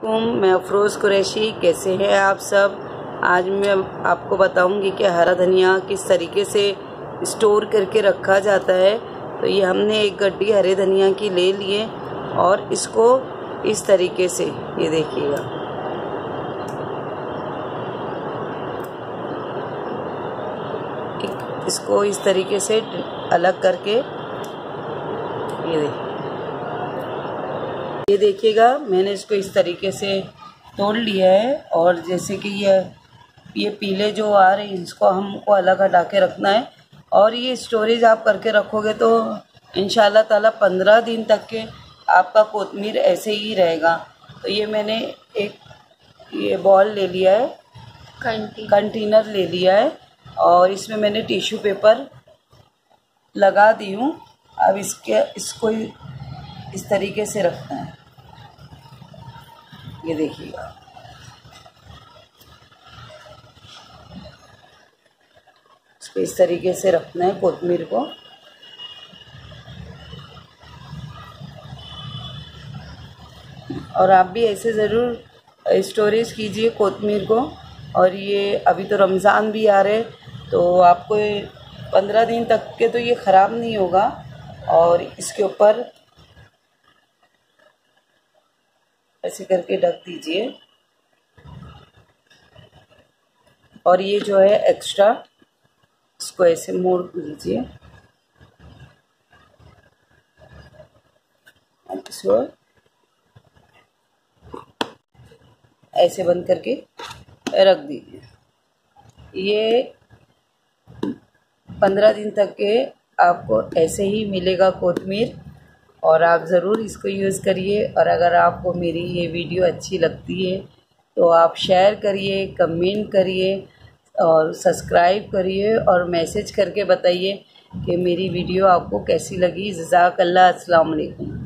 अस्सलामुअलैकुम, मैं अफरोज़ कुरैशी। कैसे हैं आप सब। आज मैं आपको बताऊंगी कि हरा धनिया किस तरीके से स्टोर करके रखा जाता है। तो ये हमने एक गड्डी हरे धनिया की ले लिए और इसको इस तरीके से, ये देखिएगा, इसको इस तरीके से अलग करके ये देखिएगा, मैंने इसको इस तरीके से तोड़ लिया है। और जैसे कि ये पीले जो आ रहे हैं, इसको हमको अलग हटा के रखना है। और ये स्टोरेज आप करके रखोगे तो इंशाल्लाह ताला 15 दिन तक के आपका कोतमीर ऐसे ही रहेगा। तो ये मैंने ये बॉल ले लिया है, कंटेनर ले लिया है और इसमें मैंने टिश्यू पेपर लगा दी हूँ। अब इसको इस तरीके से रखना है, ये देखिएगा। इसको इस तरीके से रखना है कोतमीर को। और आप भी ऐसे ज़रूर स्टोरेज कीजिए कोतमीर को। और ये अभी तो रमज़ान भी आ रहे, तो आपको 15 दिन तक के तो ये ख़राब नहीं होगा। और इसके ऊपर ऐसे करके ढक दीजिए। और ये जो है एक्स्ट्रा, इसको ऐसे मोड़ लीजिए, इसको ऐसे बंद करके रख दीजिए। ये 15 दिन तक के आपको ऐसे ही मिलेगा कोतमीर। और आप ज़रूर इसको यूज़ करिए। और अगर आपको मेरी ये वीडियो अच्छी लगती है तो आप शेयर करिए, कमेंट करिए और सब्सक्राइब करिए और मैसेज करके बताइए कि मेरी वीडियो आपको कैसी लगी। जज़ाकल्लाह। अस्सलाम वालेकुम।